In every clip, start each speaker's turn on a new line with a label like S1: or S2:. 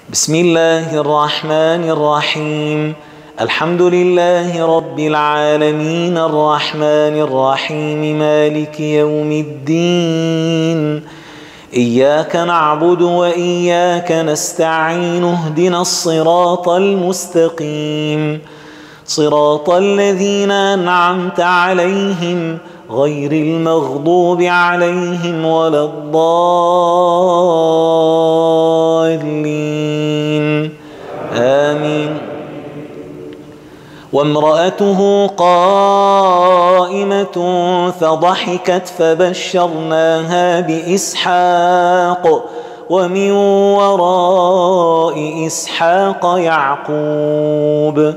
S1: بسم الله الرحمن الرحيم. الحمد لله رب العالمين الرحمن الرحيم مالك يوم الدين. إياك نعبد وإياك نستعين. اهدنا الصراط المستقيم صراط الذين أنعمت عليهم غير المغضوب عليهم ولا الضالين آمين. وامرأته قائمة فضحكت فبشرناها بإسحاق ومن وراء إسحاق يعقوب.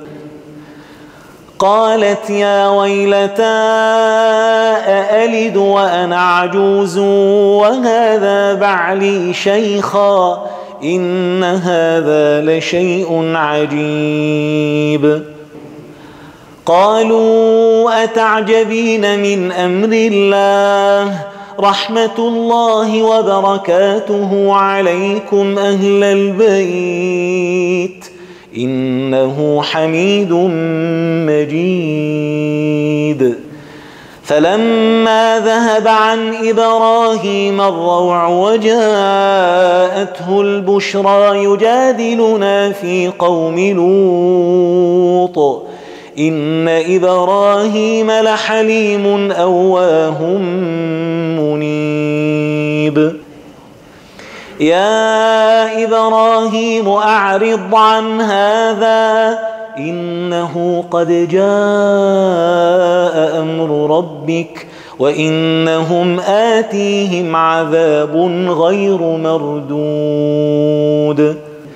S1: قالت يا ويلتى أألد وأنا عجوز وهذا بعلي شيخا إن هذا لشيء عجيب. قالوا أتعجبين من أمر الله رحمة الله وبركاته عليكم أهل البيت إنه حميد مجيد. فلما ذهب عن إبراهيم الروع وجاءته البشرى يجادلنا في قوم لوط إن إبراهيم لحليم أواه منيب. يا إبراهيم أعرض عن هذا إنه قد جاء أمر ربك وإنهم آتيهم عذاب غير مردود.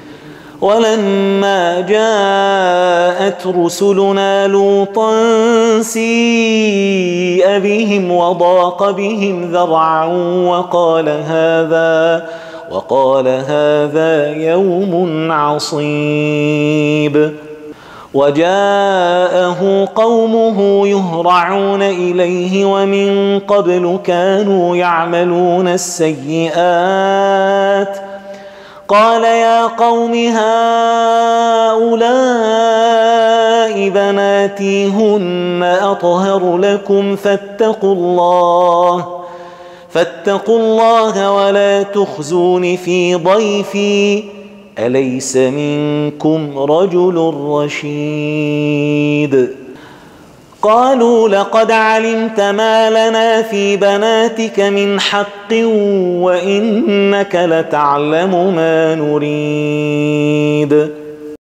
S1: ولما جاءت رسلنا لوطا سيء بهم وضاق بهم ذرعا وقال هذا يوم عصيب. وجاءه قومه يهرعون إليه ومن قبل كانوا يعملون السيئات. قال يا قوم هؤلاء بناتي هن أطهر لكم فاتقوا الله ولا تخزون في ضيفي أليس منكم رجل رشيد. قالوا لقد علمت ما لنا في بناتك من حق وإنك لتعلم ما نريد.